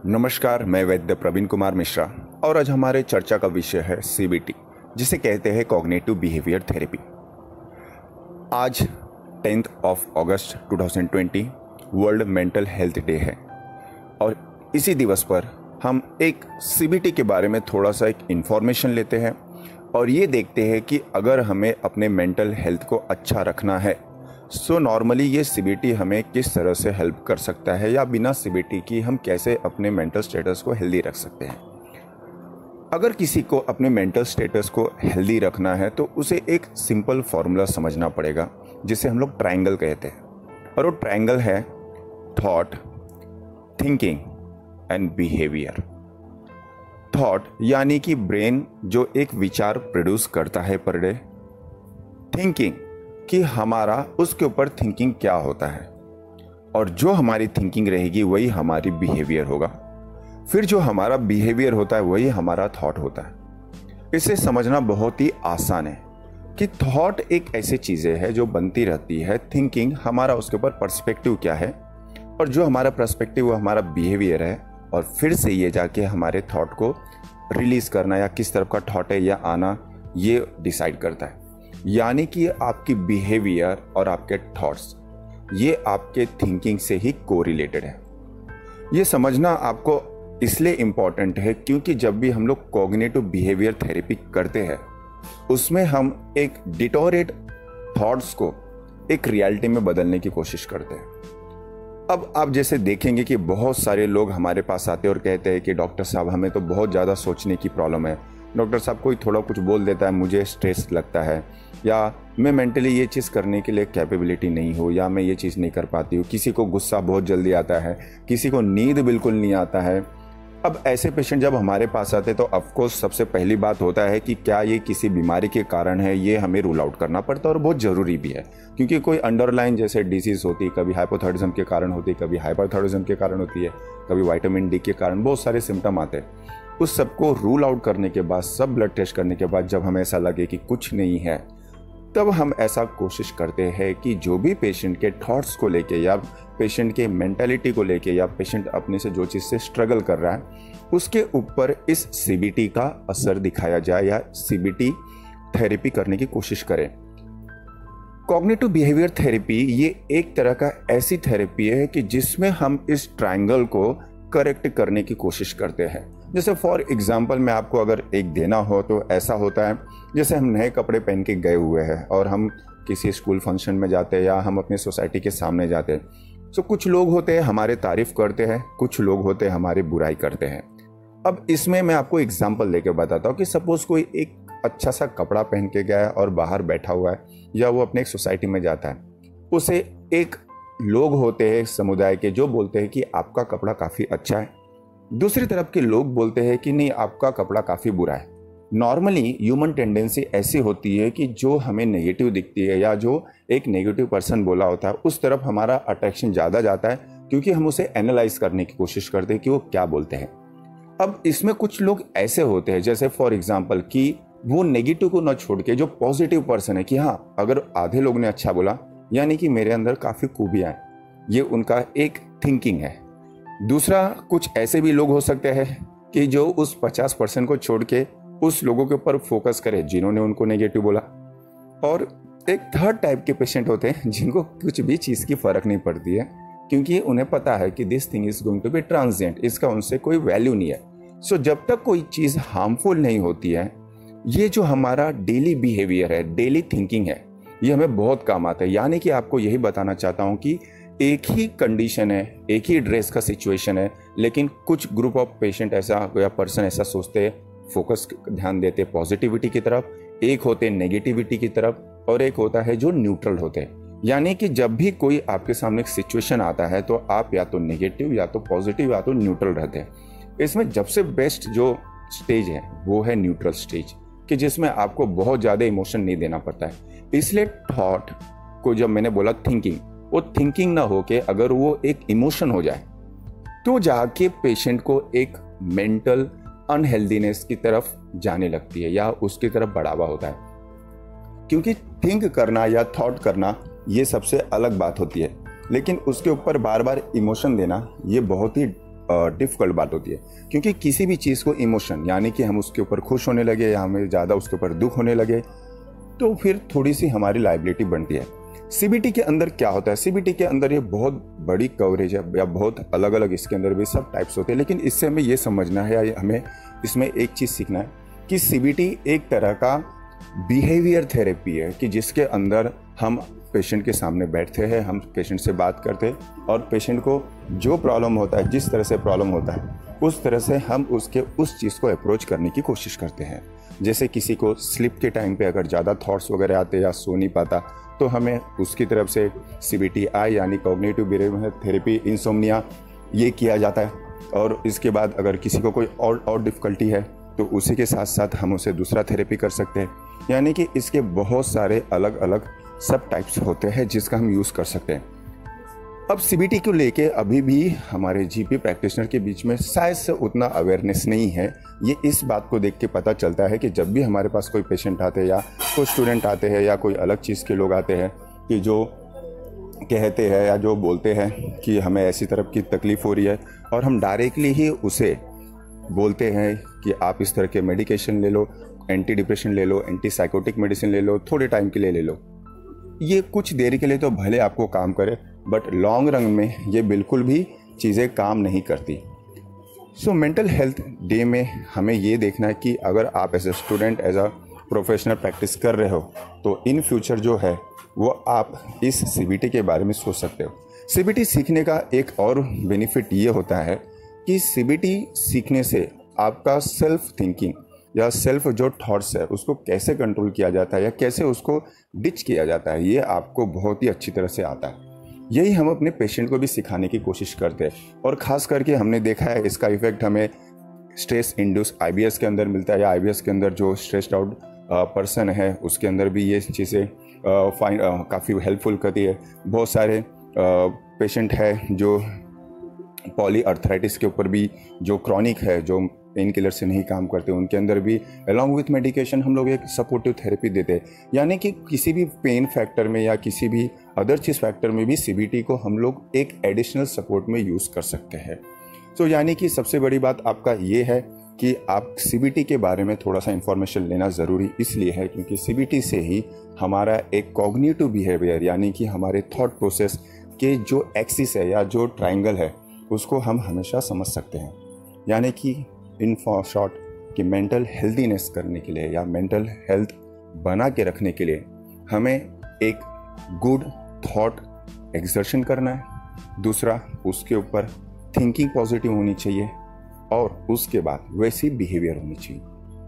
नमस्कार, मैं वैद्य प्रवीण कुमार मिश्रा और आज हमारे चर्चा का विषय है सीबीटी, जिसे कहते हैं कॉग्निटिव बिहेवियर थेरेपी। आज 10 अगस्त 2020 वर्ल्ड मेंटल हेल्थ डे है और इसी दिवस पर हम एक सीबीटी के बारे में थोड़ा सा एक इन्फॉर्मेशन लेते हैं और ये देखते हैं कि अगर हमें अपने मेंटल हेल्थ को अच्छा रखना है सो नॉर्मली ये सीबीटी हमें किस तरह से हेल्प कर सकता है या बिना सीबीटी की हम कैसे अपने मेंटल स्टेटस को हेल्दी रख सकते हैं। अगर किसी को अपने मेंटल स्टेटस को हेल्दी रखना है तो उसे एक सिंपल फार्मूला समझना पड़ेगा जिसे हम लोग ट्रायंगल कहते हैं और वो ट्रायंगल है thought, thinking and behaviour. Thought यानी कि ब्रेन जो एक विचार प्रोड्यूस करता है पर डे, थिंकिंग कि हमारा उसके ऊपर थिंकिंग क्या होता है और जो हमारी थिंकिंग रहेगी वही हमारी बिहेवियर होगा, फिर जो हमारा बिहेवियर होता है वही हमारा थॉट होता है। इसे समझना बहुत ही आसान है कि थॉट एक ऐसी चीज़ें है जो बनती रहती है, थिंकिंग हमारा उसके ऊपर पर्सपेक्टिव क्या है और जो हमारा पर्सपेक्टिव वो हमारा बिहेवियर है और फिर से ये जाके हमारे थॉट को रिलीज करना या किस तरफ का थॉट है या आना ये डिसाइड करता है। यानी कि आपकी बिहेवियर और आपके थॉट्स ये आपके थिंकिंग से ही कोरिलेटेड है। ये समझना आपको इसलिए इम्पॉर्टेंट है क्योंकि जब भी हम लोग कॉग्निटिव बिहेवियर थेरेपी करते हैं उसमें हम एक डिटोरेट थॉट्स को एक रियलिटी में बदलने की कोशिश करते हैं। अब आप जैसे देखेंगे कि बहुत सारे लोग हमारे पास आते हैं और कहते हैं कि डॉक्टर साहब हमें तो बहुत ज़्यादा सोचने की प्रॉब्लम है, डॉक्टर साहब कोई थोड़ा कुछ बोल देता है मुझे स्ट्रेस लगता है, या मैं मेंटली ये चीज़ करने के लिए कैपेबिलिटी नहीं हूँ, या मैं ये चीज़ नहीं कर पाती हूँ। किसी को गुस्सा बहुत जल्दी आता है, किसी को नींद बिल्कुल नहीं आता है। अब ऐसे पेशेंट जब हमारे पास आते हैं तो ऑफकोर्स सबसे पहली बात होता है कि क्या ये किसी बीमारी के कारण है, ये हमें रूल आउट करना पड़ता है और बहुत ज़रूरी भी है क्योंकि कोई अंडरलाइन जैसे डिजीज़ होती है, कभी हाइपोथायराइडिज्म के कारण होती है, कभी हाइपरथायराइडिज्म के कारण होती है, कभी विटामिन डी के कारण, बहुत सारे सिम्टम आते हैं। उस सबको रूल आउट करने के बाद, सब ब्लड टेस्ट करने के बाद जब हमें ऐसा लगे कि कुछ नहीं है, तब हम ऐसा कोशिश करते हैं कि जो भी पेशेंट के थॉट्स को लेके या पेशेंट के मेंटालिटी को लेके या पेशेंट अपने से जो चीज़ से स्ट्रगल कर रहा है उसके ऊपर इस सीबीटी का असर दिखाया जाए या सीबीटी थेरेपी करने की कोशिश करें। कॉग्निटिव बिहेवियर थेरेपी ये एक तरह का ऐसी थेरेपी है कि जिसमें हम इस ट्रायंगल को करेक्ट करने की कोशिश करते हैं। जैसे फॉर एग्जांपल मैं आपको अगर एक देना हो तो ऐसा होता है जैसे हम नए कपड़े पहन के गए हुए हैं और हम किसी स्कूल फंक्शन में जाते हैं या हम अपने सोसाइटी के सामने जाते हैं। तो कुछ लोग होते हैं हमारे तारीफ करते हैं, कुछ लोग होते हैं हमारी बुराई करते हैं। अब इसमें मैं आपको एग्जाम्पल लेके बताता हूँ कि सपोज कोई एक अच्छा सा कपड़ा पहन के गया है और बाहर बैठा हुआ है या वो अपने एक सोसाइटी में जाता है, उसे एक लोग होते हैं समुदाय के जो बोलते हैं कि आपका कपड़ा काफ़ी अच्छा है, दूसरी तरफ के लोग बोलते हैं कि नहीं आपका कपड़ा काफ़ी बुरा है। नॉर्मली ह्यूमन टेंडेंसी ऐसी होती है कि जो हमें नेगेटिव दिखती है या जो एक नेगेटिव पर्सन बोला होता है उस तरफ हमारा अट्रैक्शन ज़्यादा जाता है क्योंकि हम उसे एनालाइज करने की कोशिश करते हैं कि वो क्या बोलते हैं। अब इसमें कुछ लोग ऐसे होते हैं जैसे फॉर एग्जाम्पल कि वो नेगेटिव को न छोड़ के जो पॉजिटिव पर्सन है कि हाँ अगर आधे लोग ने अच्छा बोला यानी कि मेरे अंदर काफ़ी खूबियाँ हैं, ये उनका एक थिंकिंग है। दूसरा कुछ ऐसे भी लोग हो सकते हैं कि जो उस 50% को छोड़ के उस लोगों के ऊपर फोकस करे जिन्होंने उनको नेगेटिव बोला। और एक थर्ड टाइप के पेशेंट होते हैं जिनको कुछ भी चीज़ की फ़र्क नहीं पड़ती है क्योंकि उन्हें पता है कि this thing is going to be transient, इसका उनसे कोई वैल्यू नहीं है। सो जब तक कोई चीज़ हार्मफुल नहीं होती है, ये जो हमारा डेली बिहेवियर है, डेली थिंकिंग है, ये हमें बहुत काम आता है। यानी कि आपको यही बताना चाहता हूँ कि एक ही कंडीशन है, एक ही ड्रेस का सिचुएशन है, लेकिन कुछ ग्रुप ऑफ पेशेंट ऐसा या पर्सन ऐसा सोचते हैं, फोकस ध्यान देते पॉजिटिविटी की तरफ, एक होते नेगेटिविटी की तरफ और एक होता है जो न्यूट्रल होते हैं। यानी कि जब भी कोई आपके सामने एक सिचुएशन आता है तो आप या तो नेगेटिव या तो पॉजिटिव या तो न्यूट्रल रहते हैं। इसमें जब से बेस्ट जो स्टेज है वो है न्यूट्रल स्टेज, कि जिसमें आपको बहुत ज़्यादा इमोशन नहीं देना पड़ता है। इसलिए थॉट को जब मैंने बोला थिंकिंग, वो थिंकिंग ना हो के अगर वो एक इमोशन हो जाए तो जाके पेशेंट को एक मेंटल अनहेल्दीनेस की तरफ जाने लगती है या उसकी तरफ बढ़ावा होता है। क्योंकि थिंक करना या थॉट करना ये सबसे अलग बात होती है, लेकिन उसके ऊपर बार बार इमोशन देना ये बहुत ही डिफ़िकल्ट बात होती है, क्योंकि किसी भी चीज़ को इमोशन यानी कि हम उसके ऊपर खुश होने लगे या हमें ज़्यादा उसके ऊपर दुख होने लगे तो फिर थोड़ी सी हमारी लायबिलिटी बनती है। सीबीटी के अंदर क्या होता है, सीबीटी के अंदर ये बहुत बड़ी कवरेज है या बहुत अलग अलग इसके अंदर भी सब टाइप्स होते हैं, लेकिन इससे हमें ये समझना है या हमें इसमें एक चीज़ सीखना है कि सीबीटी एक तरह का बिहेवियर थेरेपी है कि जिसके अंदर हम पेशेंट के सामने बैठते हैं, हम पेशेंट से बात करते हैं और पेशेंट को जो प्रॉब्लम होता है, जिस तरह से प्रॉब्लम होता है उस तरह से हम उसके उस चीज़ को अप्रोच करने की कोशिश करते हैं। जैसे किसी को स्लिप के टाइम पे अगर ज़्यादा थॉट्स वगैरह आते या सो नहीं पाता तो हमें उसकी तरफ से CBTI यानी कॉग्निटिव बिहेवियर थेरेपी इंसोम्निया ये किया जाता है। और इसके बाद अगर किसी को कोई और डिफ़िकल्टी है तो उसी के साथ साथ हम उसे दूसरा थेरेपी कर सकते हैं। यानी कि इसके बहुत सारे अलग अलग सब टाइप्स होते हैं जिसका हम यूज़ कर सकते हैं। अब CBT को लेके अभी भी हमारे GP प्रैक्टिशनर के बीच में शायद से उतना अवेयरनेस नहीं है। ये इस बात को देख के पता चलता है कि जब भी हमारे पास कोई पेशेंट आते हैं या कोई स्टूडेंट आते हैं या कोई अलग चीज़ के लोग आते हैं कि जो कहते हैं या जो बोलते हैं कि हमें ऐसी तरह की तकलीफ़ हो रही है और हम डायरेक्टली ही उसे बोलते हैं कि आप इस तरह के मेडिकेशन ले लो, एंटी डिप्रेशन ले लो, एंटी साइकोटिक मेडिसिन ले लो, थोड़े टाइम के लिए ले लो। ये कुछ देर के लिए तो भले आपको काम करे बट लॉन्ग रन में ये बिल्कुल भी चीज़ें काम नहीं करती। सो मेंटल हेल्थ डे में हमें ये देखना है कि अगर आप as a student as a professional practice कर रहे हो तो इन फ्यूचर जो है वो आप इस CBT के बारे में सोच सकते हो। CBT सीखने का एक और बेनिफिट ये होता है कि CBT सीखने से आपका सेल्फ थिंकिंग या सेल्फ जो थॉट्स है उसको कैसे कंट्रोल किया जाता है या कैसे उसको डिच किया जाता है ये आपको बहुत ही अच्छी तरह से आता है। यही हम अपने पेशेंट को भी सिखाने की कोशिश करते हैं और ख़ास करके हमने देखा है इसका इफेक्ट हमें स्ट्रेस इंड्यूस IBS के अंदर मिलता है या IBS के अंदर जो स्ट्रेस्ड आउट पर्सन है उसके अंदर भी ये चीज़ें काफ़ी हेल्पफुल करती है। बहुत सारे पेशेंट है जो पॉलीआर्थराइटिस के ऊपर भी जो क्रॉनिक है जो पेन किलर से नहीं काम करते उनके अंदर भी अलॉन्ग विथ मेडिकेशन हम लोग एक सपोर्टिव थेरेपी देते हैं। यानी कि किसी भी पेन फैक्टर में या किसी भी अदर चीज़ फैक्टर में भी CBT को हम लोग एक एडिशनल सपोर्ट में यूज़ कर सकते हैं। सो यानी कि सबसे बड़ी बात आपका ये है कि आप CBT के बारे में थोड़ा सा इन्फॉर्मेशन लेना ज़रूरी इसलिए है क्योंकि CBT से ही हमारा एक कॉग्निटिव बिहेवियर यानी कि हमारे थॉट प्रोसेस के जो एक्सिस है या जो ट्रायंगल है उसको हम हमेशा समझ सकते हैं। यानी कि इन शॉर्ट कि मेंटल हेल्दीनेस करने के लिए या मेंटल हेल्थ बना के रखने के लिए हमें एक गुड थॉट एक्सर्शन करना है, दूसरा उसके ऊपर थिंकिंग पॉजिटिव होनी चाहिए और उसके बाद वैसी बिहेवियर होनी चाहिए।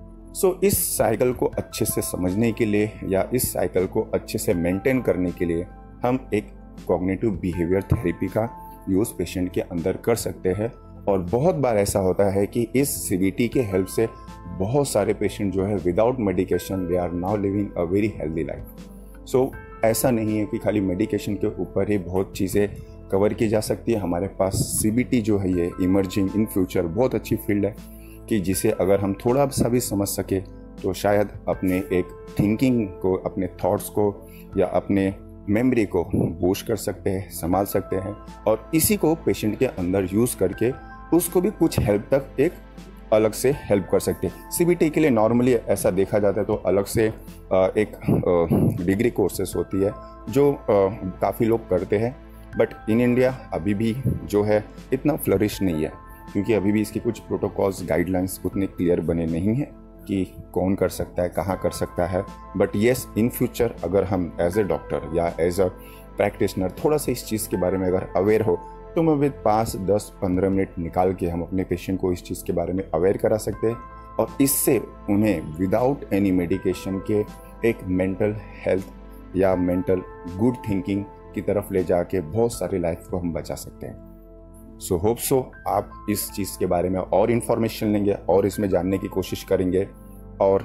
सो इस साइकिल को अच्छे से समझने के लिए या इस साइकिल को अच्छे से मेंटेन करने के लिए हम एक कॉग्निटिव बिहेवियर थेरेपी का यूज़ पेशेंट के अंदर कर सकते हैं। और बहुत बार ऐसा होता है कि इस CBT के हेल्प से बहुत सारे पेशेंट जो है without medication they are now living a very healthy life. So ऐसा नहीं है कि खाली मेडिकेशन के ऊपर ही बहुत चीज़ें कवर की जा सकती है। हमारे पास CBT जो है ये इमर्जिंग इन फ्यूचर बहुत अच्छी फील्ड है कि जिसे अगर हम थोड़ा सा भी समझ सके तो शायद अपने एक थिंकिंग को, अपने थॉट्स को या अपने मेमोरी को बूस्ट कर सकते हैं, संभाल सकते हैं और इसी को पेशेंट के अंदर यूज़ करके उसको भी कुछ हेल्प तक एक अलग से हेल्प कर सकते हैं। CBT के लिए नॉर्मली ऐसा देखा जाता है तो अलग से एक डिग्री कोर्सेस होती है जो काफ़ी लोग करते हैं बट इन इंडिया अभी भी जो है इतना फ्लरिश नहीं है क्योंकि अभी भी इसके कुछ प्रोटोकॉल्स गाइडलाइंस उतने क्लियर बने नहीं हैं कि कौन कर सकता है, कहाँ कर सकता है। बट येस इन फ्यूचर अगर हम एज ए डॉक्टर या एज अ प्रैक्टिशनर थोड़ा सा इस चीज़ के बारे में अगर अवेयर हो तो मैं विद 5, 10, 15 मिनट निकाल के हम अपने पेशेंट को इस चीज़ के बारे में अवेयर करा सकते हैं और इससे उन्हें विदाउट एनी मेडिकेशन के एक मेंटल हेल्थ या मेंटल गुड थिंकिंग की तरफ ले जाके बहुत सारी लाइफ को हम बचा सकते हैं। सो होप सो आप इस चीज़ के बारे में और इन्फॉर्मेशन लेंगे और इसमें जानने की कोशिश करेंगे और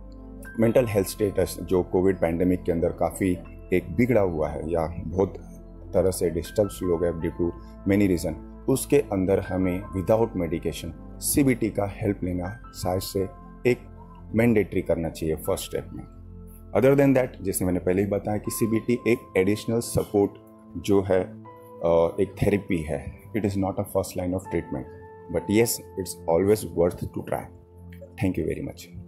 मेंटल हेल्थ स्टेटस जो कोविड पैंडेमिक के अंदर काफ़ी एक बिगड़ा हुआ है या बहुत तरह से डिस्टर्ब्स लोग हैं ड्यू टू मेनी रीज़न, उसके अंदर हमें विदाउट मेडिकेशन CBT का हेल्प लेना शायद से एक मैंडेटरी करना चाहिए फर्स्ट स्टेप में। अदर देन दैट जैसे मैंने पहले ही बताया कि CBT एक एडिशनल सपोर्ट जो है एक थेरेपी है it is not a first line of treatment, but yes, it's always worth to try. Thank you very much.